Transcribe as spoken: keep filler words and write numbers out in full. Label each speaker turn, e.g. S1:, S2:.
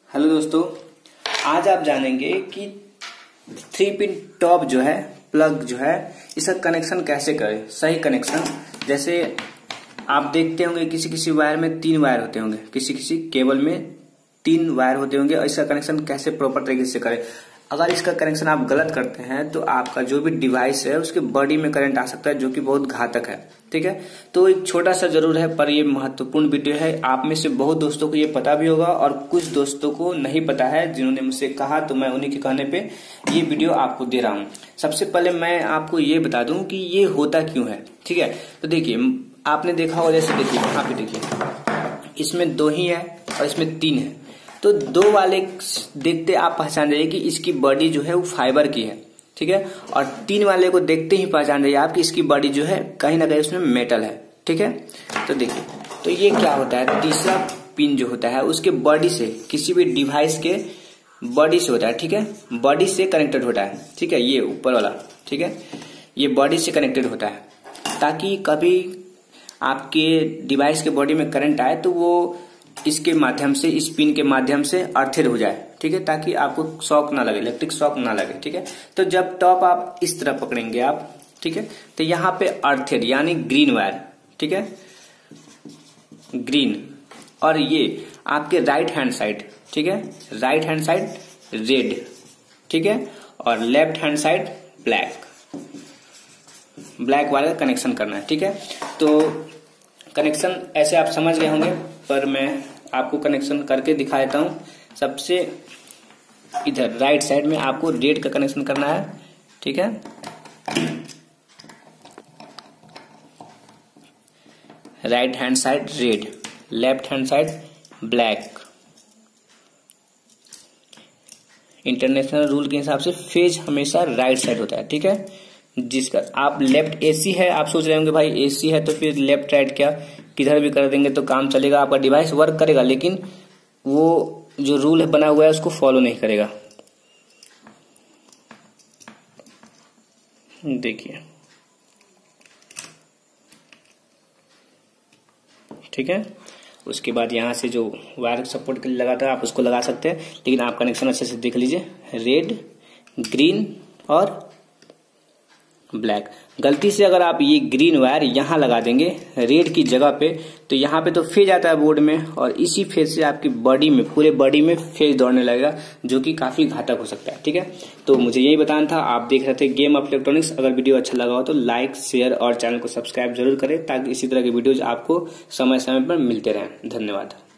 S1: Hello दोस्तों, आज आप जानेंगे कि थ्री पिन टॉप जो है प्लग जो है इसका कनेक्शन कैसे करें। सही कनेक्शन, जैसे आप देखते होंगे किसी किसी वायर में तीन वायर होते होंगे, किसी किसी केबल में तीन वायर होते होंगे और इसका कनेक्शन कैसे प्रॉपर तरीके से करें। अगर इसका कनेक्शन आप गलत करते हैं तो आपका जो भी डिवाइस है उसके बॉडी में करंट आ सकता है, जो कि बहुत घातक है। ठीक है, तो एक छोटा सा जरूर है पर ये महत्वपूर्ण वीडियो है। आप में से बहुत दोस्तों को ये पता भी होगा और कुछ दोस्तों को नहीं पता है, जिन्होंने मुझसे कहा, तो मैं उन्हीं के कहने पे ये वीडियो आपको दे रहा हूँ। सबसे पहले मैं आपको ये बता दूं कि ये होता क्यों है। ठीक है, तो देखिए, आपने देखा होगा, जैसे देखिए यहाँ पे देखिए, इसमें दो ही है और इसमें तीन है। तो दो वाले देखते आप पहचान जाइए कि इसकी बॉडी जो है वो फाइबर की है। ठीक है, और तीन वाले को देखते ही पहचान जाइए आप कि इसकी बॉडी जो है कहीं ना कहीं उसमें मेटल है। ठीक है, तो देखिए, तो ये क्या होता है, तीसरा पिन जो होता है उसके बॉडी से, किसी भी डिवाइस के बॉडी से होता है। ठीक है, बॉडी से कनेक्टेड होता है। ठीक है, ये ऊपर वाला, ठीक है, ये बॉडी से कनेक्टेड होता है ताकि कभी आपके डिवाइस के बॉडी में करंट आए तो वो इसके माध्यम से, इस पिन के माध्यम से अर्थेड हो जाए। ठीक है, ताकि आपको शॉक ना लगे, इलेक्ट्रिक शॉक ना लगे। ठीक है, तो जब टॉप आप इस तरह पकड़ेंगे आप, ठीक है, तो यहाँ पे अर्थेड यानी ग्रीन वायर, ठीक है, ग्रीन, और ये आपके राइट हैंड साइड, ठीक है, राइट हैंड साइड रेड, ठीक है, और left hand side black, black वाला कनेक्शन करना है। ठीक है, तो कनेक्शन ऐसे आप समझ गए होंगे, पर मैं आपको कनेक्शन करके दिखा देता हूं। सबसे इधर राइट साइड में आपको रेड का कनेक्शन करना है। ठीक है, right hand side red, left hand side black. International rule के हिसाब से फेज हमेशा राइट साइड होता है। ठीक है, जिसका आप लेफ्ट एसी है, आप सोच रहे होंगे भाई एसी है तो फिर लेफ्ट राइट क्या, किधर भी कर देंगे तो काम चलेगा, आपका डिवाइस वर्क करेगा, लेकिन वो जो रूल बना हुआ है उसको फॉलो नहीं करेगा। देखिए, ठीक है, उसके बाद यहां से जो वायर सपोर्ट के लिए लगा था आप उसको लगा सकते हैं, लेकिन आप कनेक्शन अच्छे से देख लीजिए, रेड, ग्रीन और ब्लैक। गलती से अगर आप ये ग्रीन वायर यहां लगा देंगे रेड की जगह पे, तो यहाँ पे तो फेज आता है बोर्ड में, और इसी फेज से आपकी बॉडी में, पूरे बॉडी में फेज दौड़ने लगेगा, जो कि काफी घातक हो सकता है। ठीक है, तो मुझे यही बताना था। आप देख रहे थे गेम ऑफ इलेक्ट्रॉनिक्स। अगर वीडियो अच्छा लगा हो तो लाइक, शेयर और चैनल को सब्सक्राइब जरूर करें, ताकि इसी तरह के वीडियोज आपको समय समय पर मिलते रहें। धन्यवाद।